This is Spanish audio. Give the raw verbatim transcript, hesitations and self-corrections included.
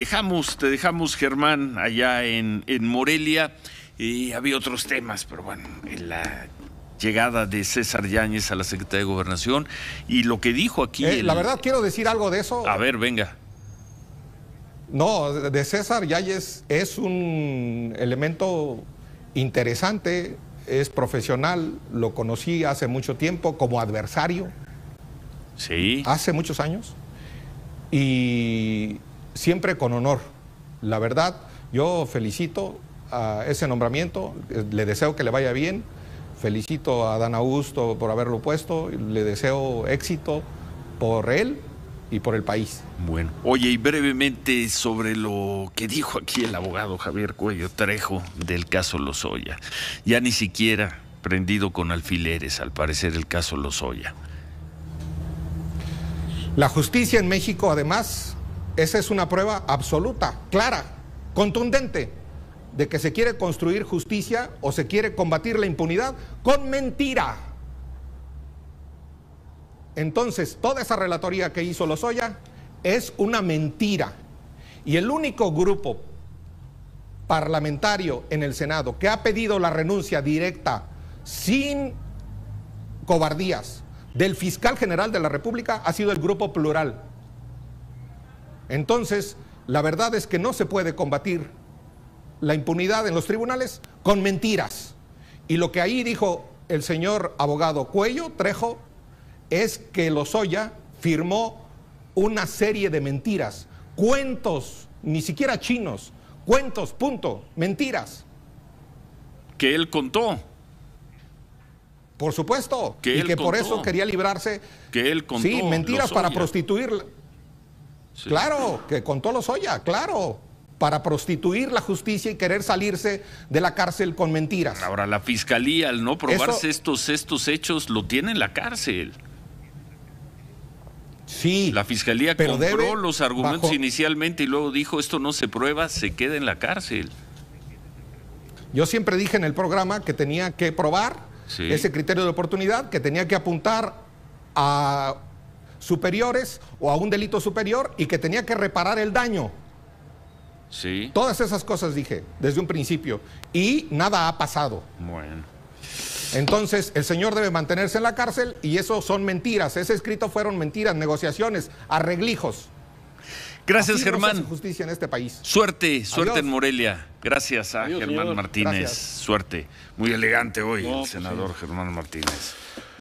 dejamos, te dejamos, Germán, allá en, en Morelia. Y había otros temas, pero bueno, en la llegada de César Yáñez a la Secretaría de Gobernación y lo que dijo aquí... Eh, el... La verdad, quiero decir algo de eso. A ver, venga. No, de César Yáñez es un elemento interesante, es profesional, lo conocí hace mucho tiempo como adversario. Sí. Hace muchos años. Y siempre con honor. La verdad, yo felicito a ese nombramiento, le deseo que le vaya bien. Felicito a Adán Augusto por haberlo puesto, le deseo éxito por él y por el país. Bueno, oye, y brevemente sobre lo que dijo aquí el abogado Javier Cuello Trejo del caso Lozoya. Ya ni siquiera prendido con alfileres, al parecer, el caso Lozoya. La justicia en México, además, esa es una prueba absoluta, clara, contundente, de que se quiere construir justicia o se quiere combatir la impunidad con mentira. Entonces, toda esa relatoría que hizo Lozoya es una mentira. Y el único grupo parlamentario en el Senado que ha pedido la renuncia directa, sin cobardías, del fiscal general de la República ha sido el Grupo Plural. Entonces, la verdad es que no se puede combatir la impunidad en los tribunales con mentiras. Y lo que ahí dijo el señor abogado Cuello Trejo es que Lozoya firmó una serie de mentiras, cuentos, ni siquiera chinos, cuentos, punto, mentiras. Que él contó. Por supuesto, que y él que contó, por eso quería librarse. Que él contó. Sí, mentiras Lozoya. para prostituir. Sí. Claro, que contó Lozoya, claro. Para prostituir la justicia y querer salirse de la cárcel con mentiras. Ahora, la fiscalía, al no probarse Eso, estos, estos hechos, lo tiene en la cárcel. Sí. La fiscalía pero compró debe, los argumentos bajo, inicialmente y luego dijo, esto no se prueba, se queda en la cárcel. Yo siempre dije en el programa que tenía que probar sí. ese criterio de oportunidad, que tenía que apuntar a superiores o a un delito superior y que tenía que reparar el daño. Sí. Todas esas cosas dije desde un principio y nada ha pasado. Bueno. Entonces el señor debe mantenerse en la cárcel y eso son mentiras. Ese escrito fueron mentiras, negociaciones, arreglijos. Gracias, Así Germán. No se hace justicia en este país. Suerte, suerte Adiós. En Morelia. Gracias a Adiós, Germán señor. Martínez. Gracias. Suerte. Muy elegante hoy No, el senador pues sí. Germán Martínez.